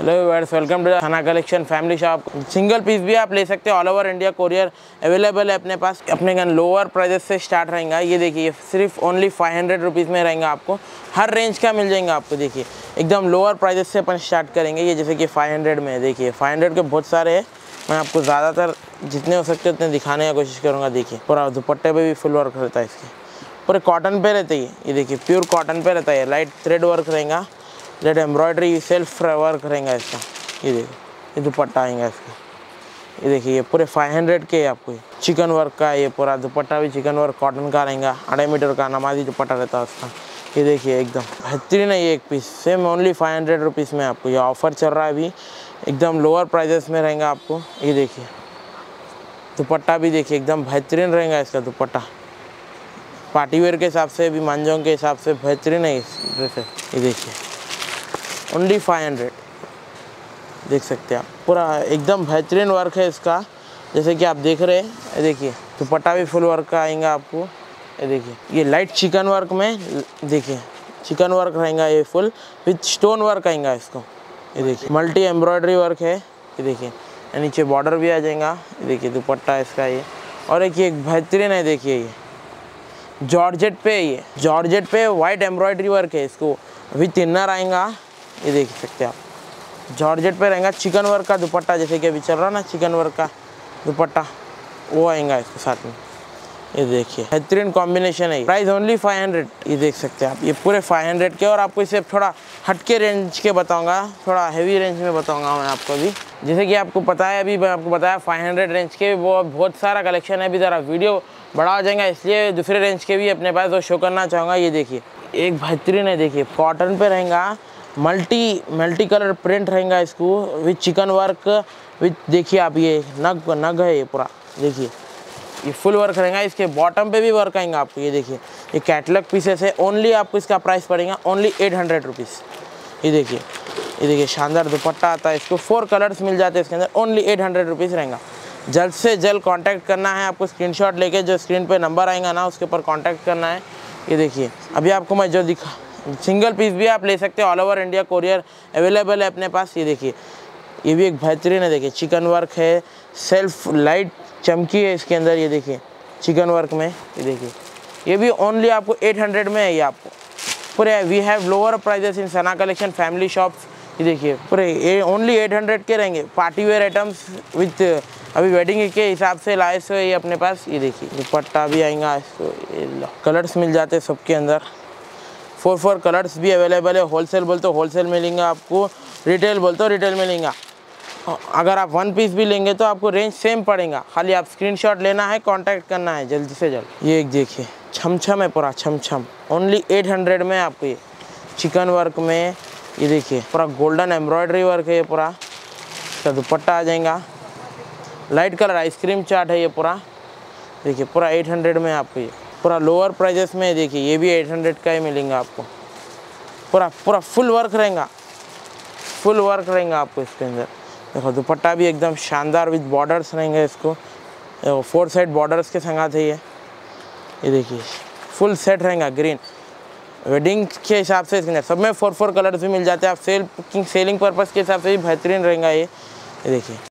Hello viewers, welcome to Thana collection family shop. Single piece भी आप ले सकते हैं, all over India courier available है अपने पास। अपने का लोअर प्राइजेस से स्टार्ट रहेगा। ये देखिए सिर्फ ओनली 500 रुपीज़ में रहेगा। आपको हर रेंज का मिल जाएगा। आपको देखिए एकदम लोअर प्राइजेस से अपन स्टार्ट करेंगे। ये जैसे कि 500 में देखिए 500 के बहुत सारे हैं। मैं आपको ज़्यादातर जितने हो सकते उतने दिखाने की कोशिश करूँगा। देखिए पूरा दुपट्टे पे भी फुल वर्क रहता है, इसके पूरे कॉटन पे रहते हैं। ये देखिए प्योर कॉटन पे रहता है, लाइट थ्रेड वर्क रहेगा, रेड एम्ब्रॉयडरी सेल्फ वर्क रहेगा इसका। ये देखिए ये दुपट्टा आएगा इसका। ये देखिए ये पूरे 500 के आपको चिकन वर्क का। ये पूरा दुपट्टा भी चिकन वर्क कॉटन का रहेगा, 2.5 मीटर का नमाजी दुपट्टा रहता है उसका। ये देखिए एकदम बेहतरीन है। ये एक पीस सेम ओनली 500 रुपीज़ में आपको ये ऑफ़र चल रहा है अभी, एकदम लोअर प्राइजेस में रहेगा आपको। ये देखिए दुपट्टा भी देखिए एकदम बेहतरीन रहेगा इसका दुपट्टा। पार्टी वेयर के हिसाब से भी, मांझों के हिसाब से बेहतरीन है इस ड्रेस। ये देखिए ओनली 500 देख सकते हैं आप। पूरा एकदम बेहतरीन वर्क है इसका, जैसे कि आप देख रहे हैं। ये देखिए दुपट्टा भी फुल वर्क का आएगा आपको। ये देखिए ये लाइट चिकन वर्क में देखिए चिकन वर्क रहेगा, ये फुल विथ स्टोन वर्क आएगा इसको। ये देखिए मल्टी एम्ब्रॉयडरी वर्क है। ये देखिए नीचे बॉर्डर भी आ जाएगा। ये देखिए दुपट्टा इसका ये, और एक ये बेहतरीन है। देखिए ये जॉर्जेट पे, ये जॉर्जेट पे वाइट एम्ब्रॉयडरी वर्क है, इसको विथ इनर आएगा। ये देख सकते हैं आप, जॉर्जेट पे रहेगा चिकन वर्क का दुपट्टा, जैसे कि अभी चल रहा ना चिकन वर्क का दुपट्टा, वो आएगा इसके साथ में। ये देखिए बेहतरीन कॉम्बिनेशन है। Price only 500। ये देख सकते हैं आप, ये पूरे 500 के। और आपको इसे थोड़ा हटके रेंज के बताऊंगा, थोड़ा हैवी रेंज में बताऊंगा मैं आपको भी। जैसे कि आपको पता है, अभी मैं आपको बताया 500 रेंज के वो बहुत सारा कलेक्शन है। अभी ज़रा वीडियो बड़ा हो जाएगा, इसलिए दूसरे रेंज के भी अपने पास वो शो करना चाहूँगा। ये देखिए एक बेहतरीन है, देखिए कॉटन पे रहेगा, मल्टी कलर प्रिंट रहेगा इसको विथ चिकन वर्क विथ। देखिए आप ये नग है, ये पूरा देखिए ये फुल वर्क रहेगा। इसके बॉटम पे भी वर्क आएगा आपको। ये देखिए ये कैटलॉग पीसेस है। ओनली आपको इसका प्राइस पड़ेगा ओनली 800 रुपीज़। ये देखिए शानदार दुपट्टा आता है, इसको 4 कलर्स मिल जाते हैं इसके अंदर। ओनली 800 रुपीज़ रहेगा। जल्द से जल्द कांटेक्ट करना है आपको। स्क्रीनशॉट लेके जो स्क्रीन पे नंबर आएगा ना, उसके ऊपर कांटेक्ट करना है। ये देखिए अभी आपको मैं जो दिखा, सिंगल पीस भी आप ले सकते हैं, all over India courier available है अपने पास। ये देखिए ये भी एक बेहतरीन है। देखिए चिकन वर्क है, सेल्फ लाइट चमकी है इसके अंदर। ये देखिए चिकन वर्क में। ये देखिए ये भी ओनली आपको 800 में है। ये आपको पूरे we have lower prices in Sana collection family shops. ये देखिए पूरे ये ओनली 800 के रहेंगे। पार्टी वेयर आइटम्स विथ अभी वेडिंग के हिसाब से लाए से ये अपने पास। ये देखिए दुपट्टा भी आएगा इसको, कलर्स मिल जाते हैं सबके अंदर। 4 कलर्स भी अवेलेबल है। होलसेल बोलते हो होलसेल मिलेंगे आपको, रिटेल बोलते हो रिटेल मिलेंगा। अगर आप 1 पीस भी लेंगे तो आपको रेंज सेम पड़ेगा, खाली आप स्क्रीनशॉट लेना है, कांटेक्ट करना है जल्दी से जल्द। ये एक देखिए छमछम है, पूरा छमछम ओनली 800 में आपको। ये चिकन वर्क में, ये देखिए पूरा गोल्डन एम्ब्रॉयडरी वर्क है। ये पूरा इसका दुपट्टा आ जाएगा, लाइट कलर आइसक्रीम चार्ट है ये पूरा। देखिए पूरा 800 में आपको ये पूरा लोअर प्राइजेस में। देखिए ये भी 800 का ही मिलेगा आपको। पूरा फुल वर्क रहेगा, फुल वर्क रहेगा आपको इसके अंदर। देखो दुपट्टा भी एकदम शानदार विद बॉर्डर्स रहेंगे इसको। 4 साइड बॉर्डर्स के संगात है ये। ये देखिए फुल सेट रहेगा ग्रीन वेडिंग के हिसाब से। इसके अंदर सब में 4 कलर्स भी मिल जाते हैं। आप सेलिंग पर्पज़ के हिसाब से भी बेहतरीन रहेगा ये। देखिए